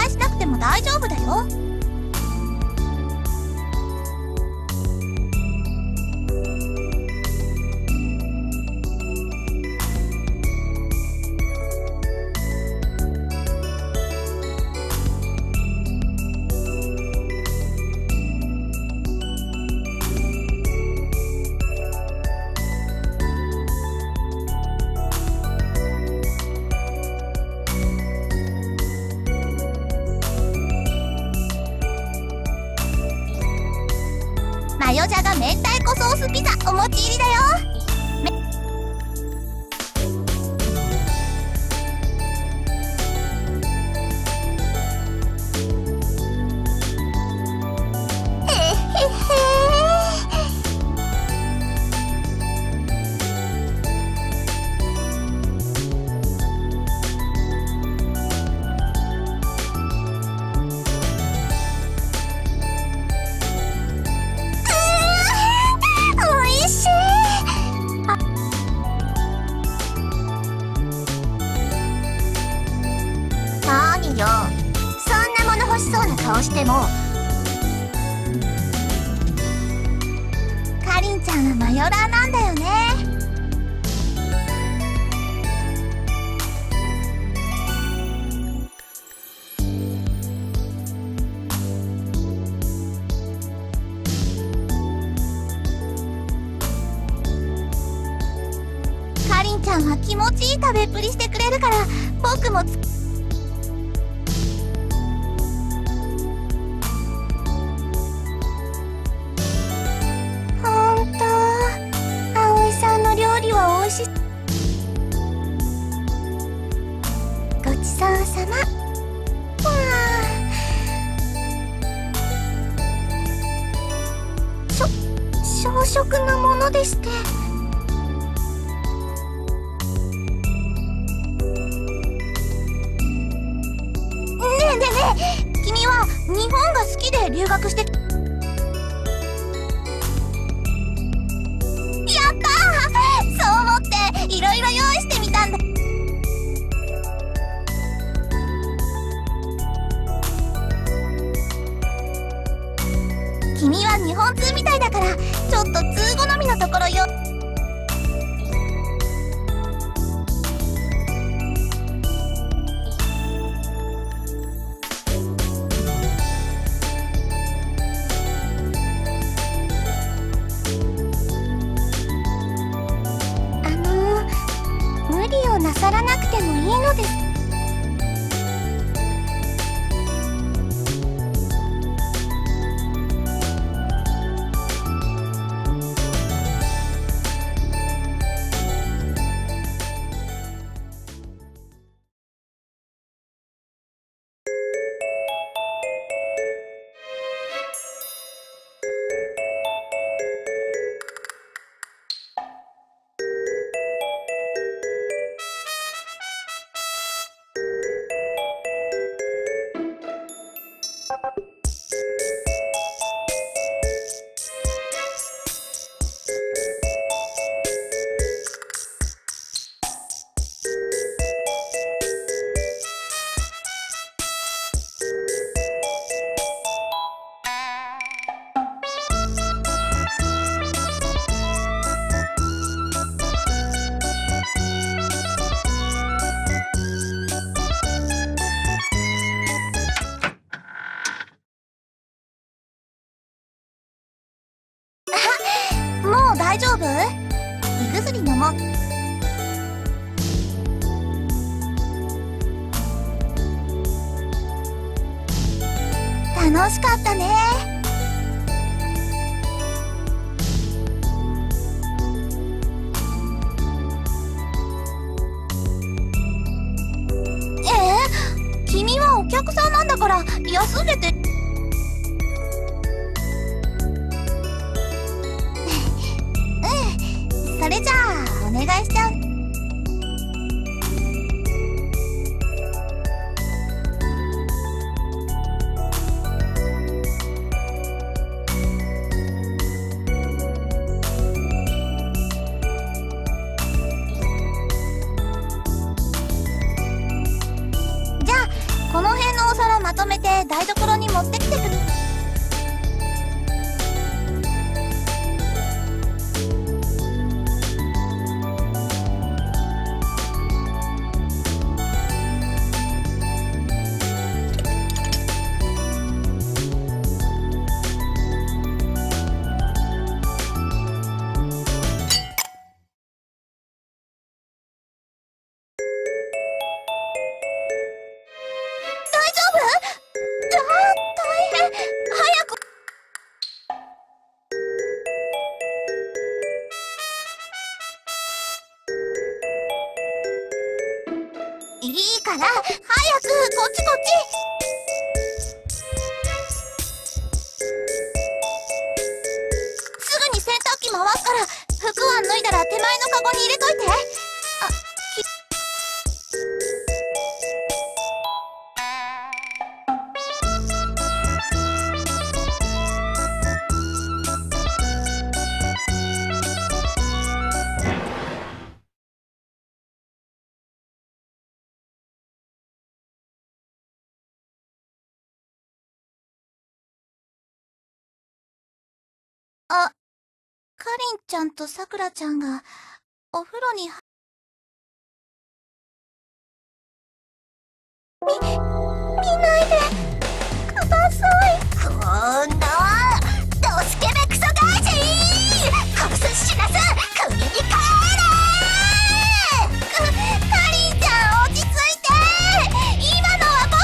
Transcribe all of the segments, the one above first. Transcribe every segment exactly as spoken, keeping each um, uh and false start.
配しなくても大丈夫だよ。マヨジャガ明太子ソースピザお持ち入りだよ。えへへ。何よ、そんなもの欲しそうな顔しても。かりんちゃんはマヨラーなんだよね。かりんちゃんは気持ちいい食べっぷりしてくれるから、僕もつはおいしい。ごちそうさま。しょ小食なものでして。ねえねえねえ、君は日本が好きで留学していろいろ用意してみたんだ。君は日本通みたいだから、ちょっと通好みのところよ。なさらなくてもいいのです。もう大丈夫？胃薬飲もう。楽しかったね。えー、君はお客さんなんだから休んでて。それじゃあお願いしちゃう。じゃあこの辺のお皿まとめカゴに入れといて。あ、きあ、かりんちゃんとさくらちゃんがお風呂に入み、見ないでください。こんなドスケベクソ外人、コスしなす国に帰れ。か、かりんちゃん落ち着いて。今のは僕。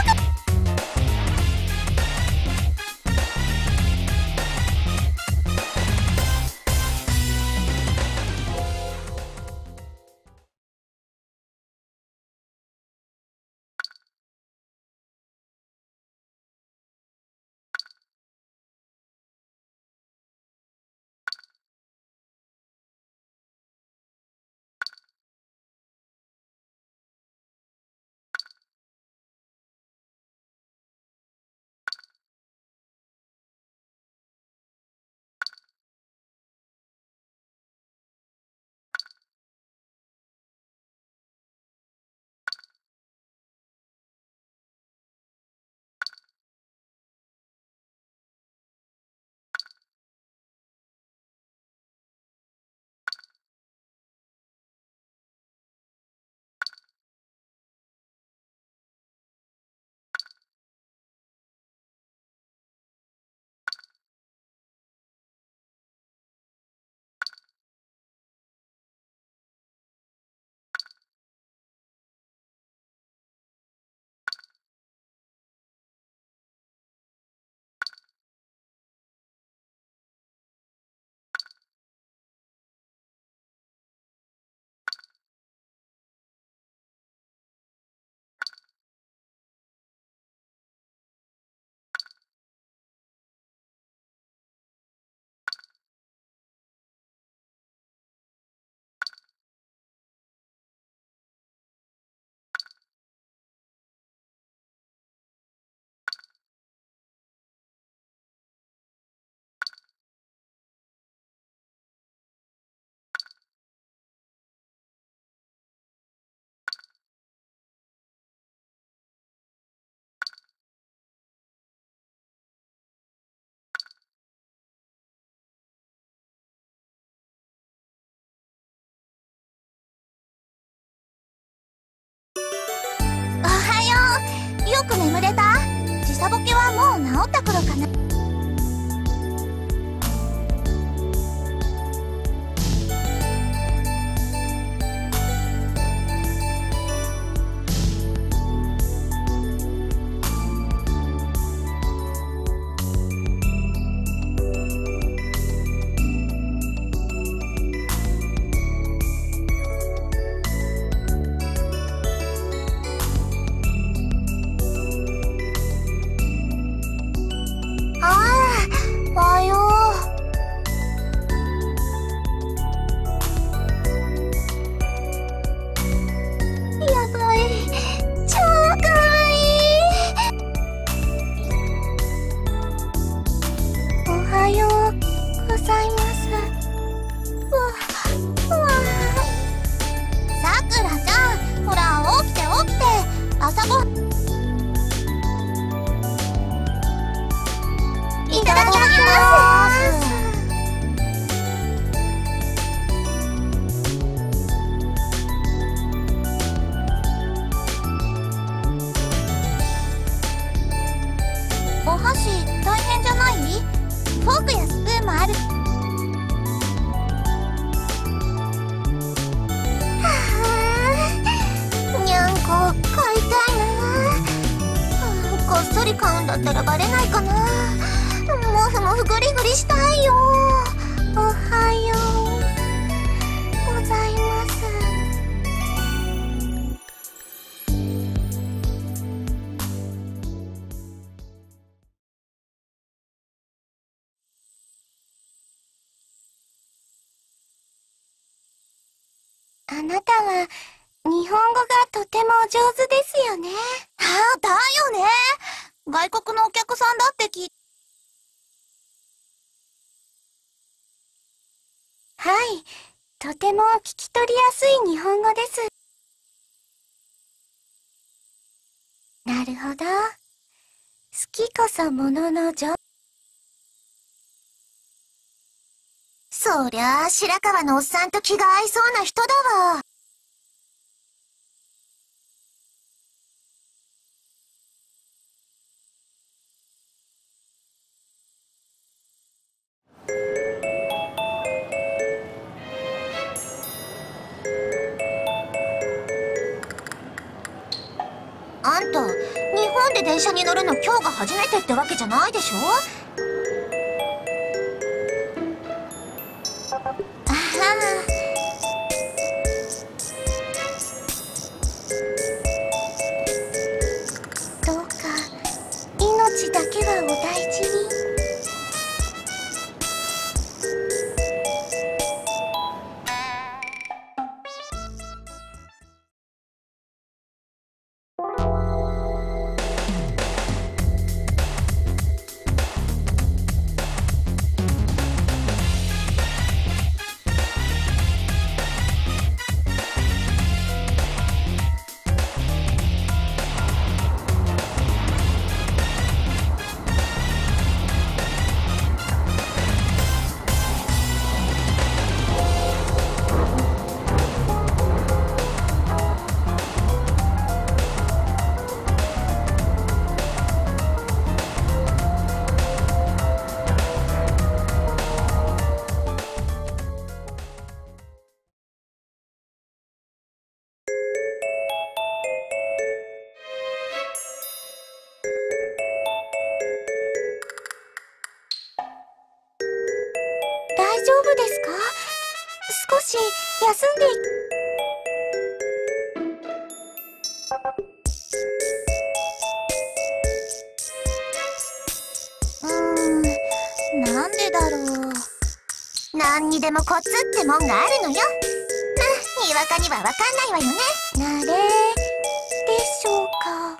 おはよう。よく眠れた？時差ボケはもう治った頃かな。ああ、おはよう。やばい。超かわいい。おはようございます。うわ、うわ。さくらちゃん、ほら、起きて起きて。朝ごはん。いただきます。お箸大変じゃない？フォークやスプーンもある。はあ、にゃんこ買いたいな。こっそり買うんだったらバレないかな。もふもふグリグリしたいよ。おはようございます。 あなたは日本語がとても上手ですよね。ああ、だよね。外国のお客さんだって聞いはい、とても聞き取りやすい日本語です。なるほど。好きこそものの上。そりゃあ、白川のおっさんと気が合いそうな人だわ。あんた、日本で電車に乗るの今日が初めてってわけじゃないでしょ？ああ。どうか、命だけはお大事に。大丈夫ですか？少し休んでい。うーん、なんでだろう。何にでもコツってもんがあるのよ。まあ、にわかにはわかんないわよね。慣れでしょうか。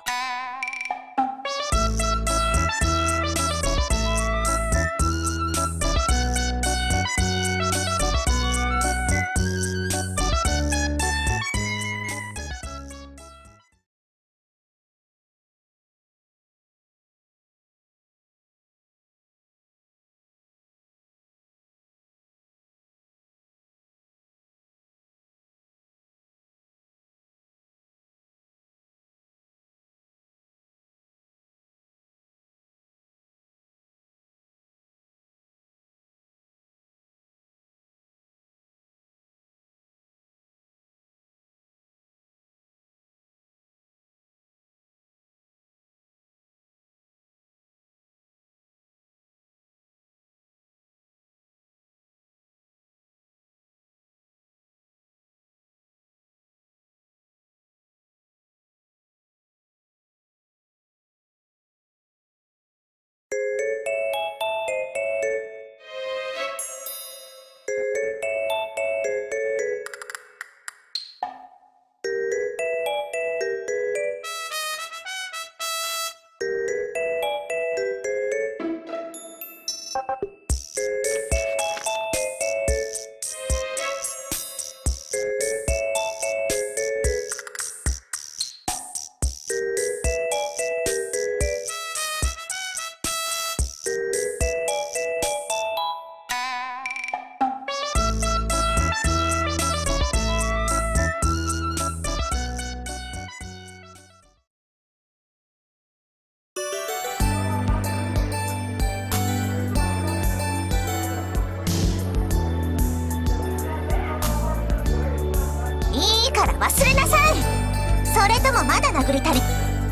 忘れなさい。それともまだ殴りたり。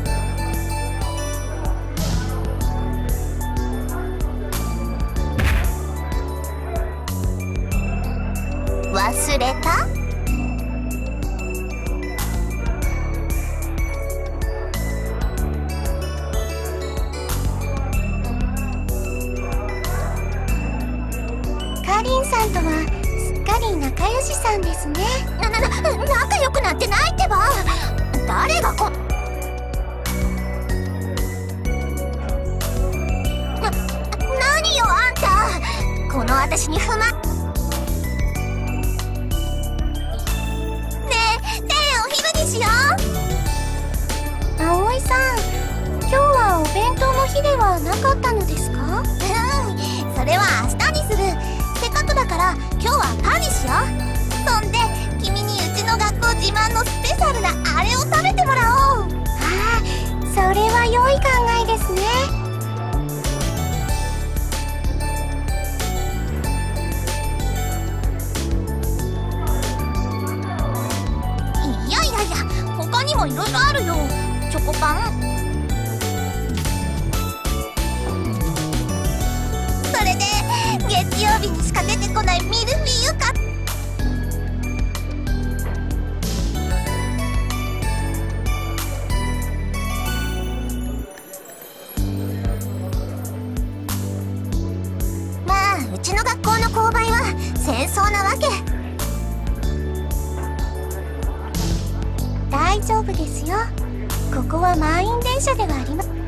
忘れた？かりんさんとはすっかり仲良しさんですね。ななな仲良くなんてないってば。誰がこな何よあんた、この私に不満。ねえねえ、お昼にしよう。葵さん、今日はお弁当の日ではなかったのですか？うん、それは明日にする。せっかくだから今日はパンにしよう。そんで君にうちの学校自慢のスペシャルなあれを食べてもらおう。ああ、それは良い考えですね。いやいやいや、他にもいろいろあるよ。チョコパン、それで月曜日にしか出てこないミルフィーユか。まあうちの学校の購買は戦争なわけ。大丈夫ですよ、ここは満員電車ではありません。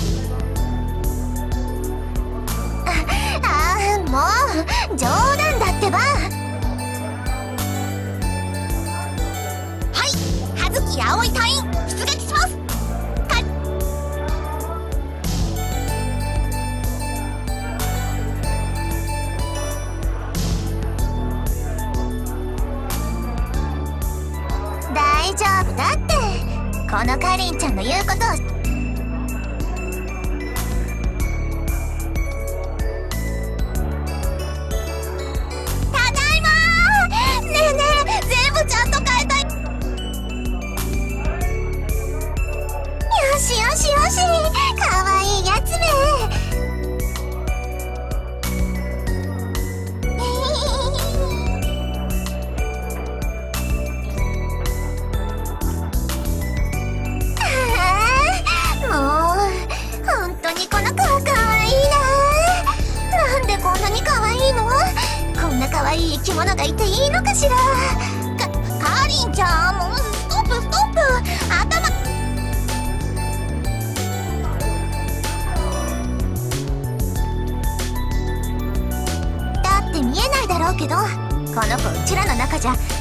ああ、もう冗談だってば。はい、葉月葵隊員出撃します。か大丈夫だって、このかりんちゃんの言うことを。よしよしよし、かわいいやつめ。もう本当にこの子はかわいいな。なんでこんなにかわいいの？こんなかわいい生き物がいていいのかしら。か、かりんちゃん、もうストップストップ。頭見えないだろうけど、この子うちらの中じゃ